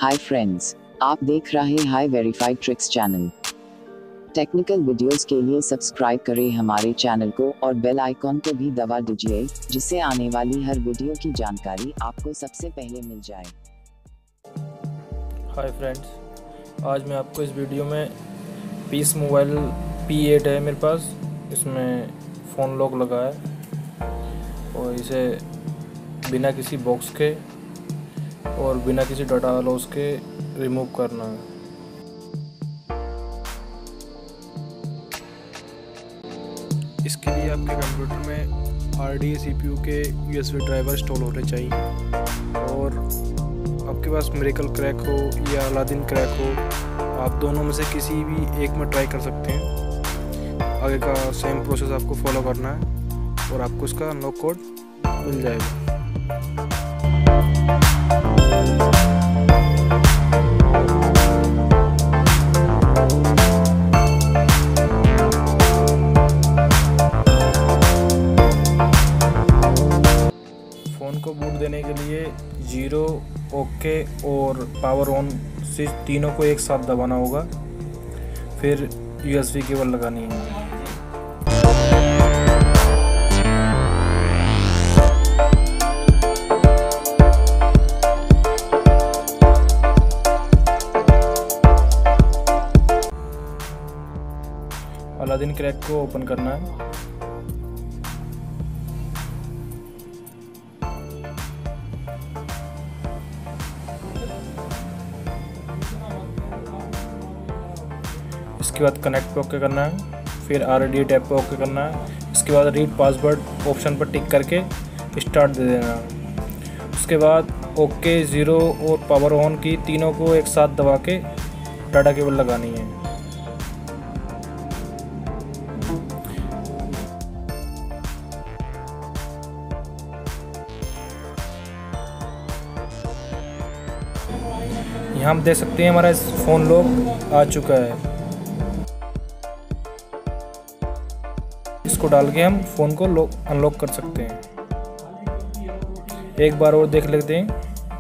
Hi friends, आप देख रहे हैं high verified tricks channel. Technical videos के लिए सब्सक्राइब करें हमारे चैनल को और बेल आइकॉन को भी दबा दीजिए, जिससे आने वाली हर वीडियो की जानकारी आपको सबसे पहले मिल जाए। हाय फ्रेंड्स, आज मैं आपको इस वीडियो में पीस मोबाइल P8 है मेरे पास। इसमें फ़ोन लॉक लगा है और इसे बिना किसी बॉक्स के और बिना किसी डाटा लॉस के रिमूव करना है। इसके लिए आपके कंप्यूटर में RDA CPU के USB ड्राइवर इंस्टॉल होने चाहिए और आपके पास मिरेकल क्रैक हो या अलादीन क्रैक हो, आप दोनों में से किसी भी एक में ट्राई कर सकते हैं। आगे का सेम प्रोसेस आपको फॉलो करना है और आपको इसका अनलॉक कोड मिल जाएगा। फ़ोन को बूट देने के लिए 0, ओके और पावर ऑन स्विच तीनों को एक साथ दबाना होगा, फिर USB केबल लगानी है। अलादीन क्रैक को ओपन करना है। इसके बाद कनेक्ट पे ओके करना है, फिर RDA टैब पे ओके करना है। इसके बाद रीड पासवर्ड ऑप्शन पर टिक करके स्टार्ट दे देना है। उसके बाद ओके, 0 और पावर ऑन की तीनों को एक साथ दबा के डाटा केबल लगानी है। यहाँ हम देख सकते हैं हमारा फ़ोन लॉक आ चुका है। इसको डाल के हम फ़ोन को अनलॉक कर सकते हैं। एक बार और देख लेते हैं।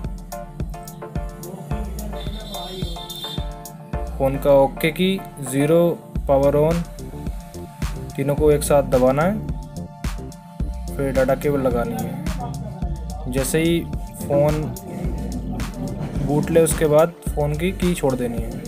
फ़ोन का ओके की, 0, पावर ऑन तीनों को एक साथ दबाना है, फिर डाटा केबल लगानी है। जैसे ही फ़ोन बूट ले उसके बाद फ़ोन की छोड़ देनी है।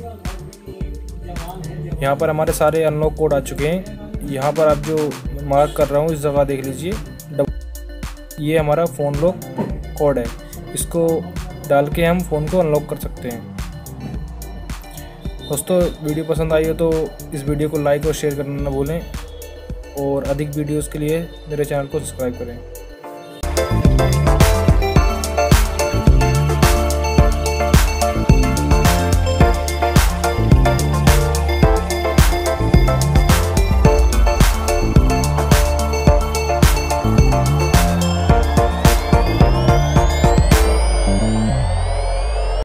यहाँ पर हमारे सारे अनलॉक कोड आ चुके हैं। यहाँ पर आप जो मार्क कर रहा हूँ इस जगह देख लीजिए, ये हमारा फ़ोन लॉक कोड है। इसको डाल के हम फ़ोन को अनलॉक कर सकते हैं। दोस्तों, वीडियो पसंद आई हो तो इस वीडियो को लाइक और शेयर करना ना भूलें और अधिक वीडियोज़ के लिए मेरे चैनल को सब्सक्राइब करें।